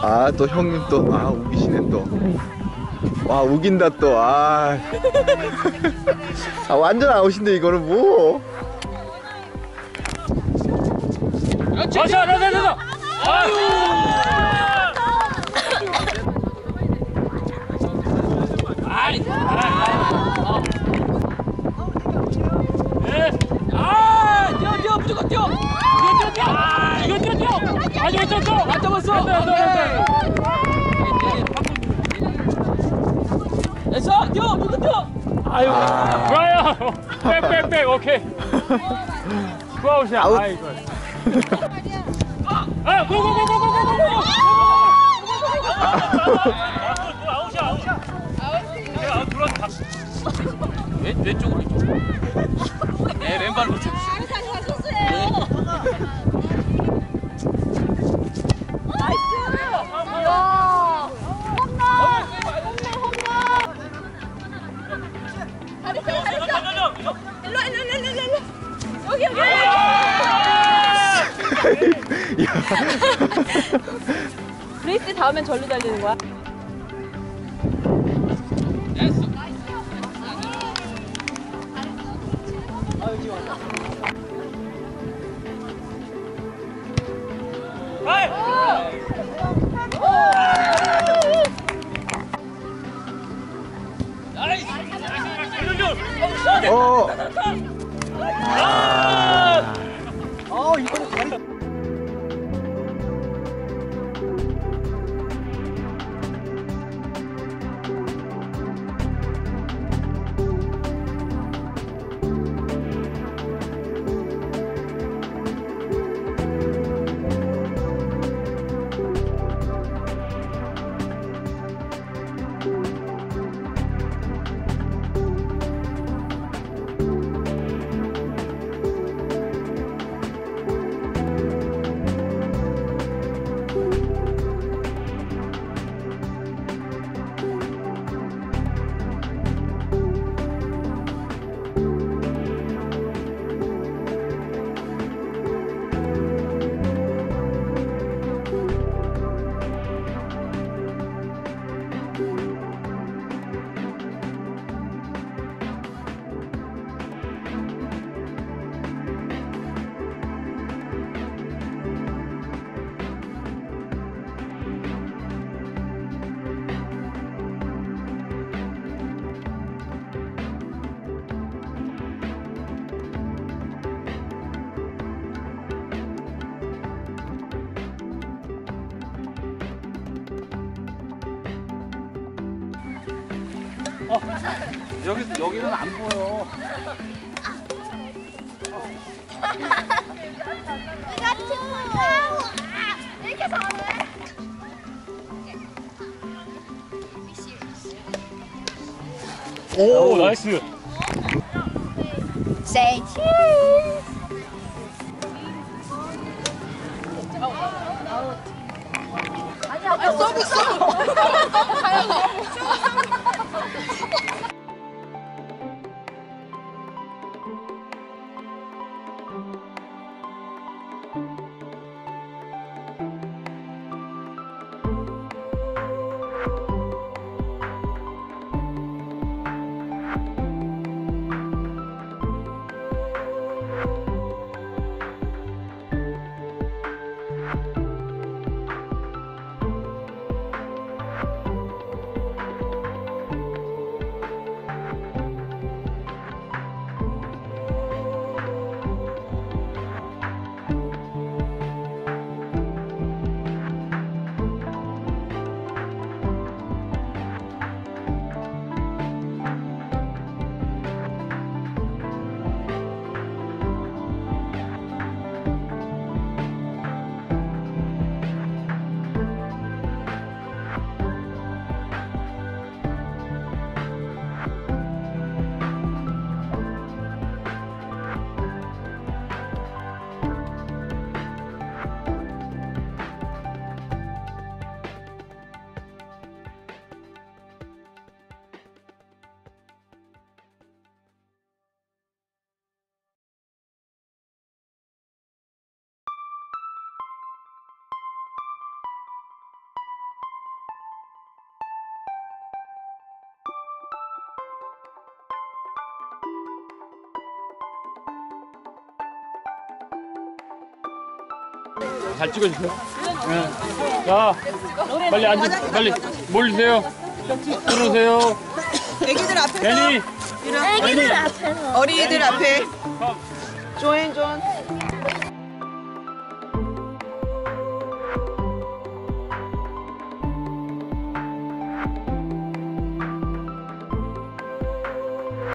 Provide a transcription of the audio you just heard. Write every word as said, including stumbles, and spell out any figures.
아, 또 형님 또, 아, 우기시네 또. 와, 우긴다 또. 아, 아 완전 아웃인데 이거는 뭐? 자, 자, 자, 자, 자. 아유. 아이, 아, 네. 아, 뛰어, 뛰어, 무조건 뛰어. 뛰어, 뛰어, 뛰어. 이거 뛰어, 뛰어. 아주 괜찮죠? 안 잡았어. 됐어, 뛰어, 무조건 뛰어. 아유, 좋아요. 백, 백, 백, 오케이. 투아웃이야. 아이고. 아, 고고고고고고고고. 아웃이야, 아웃이야. 아웃 들어왔다. 왼 왼쪽으로 왼쪽. 네, 왼발로 좀. 나이스. 와. 홈런. 홈런, 홈런. 잘했어, 잘했어. 일로, 일로, 일로, 일로, 일로. 여기, 여기. 브레이스 닿으면 절로 달리는 거야? 어. 아, 어, 이거는 다리. 어, 여기 여기는 안 보여. 이렇게 잘해. 오, 나이스. Say cheese. 아니야, 서브 서브. 잘 찍어주세요. 네. 자, 빨리 앉으, 빨리 몰리세요. 들어오세요. 애기들 앞에서 애니, 애기들 앞에서. 어린이들 앞에 컴. 조인 존.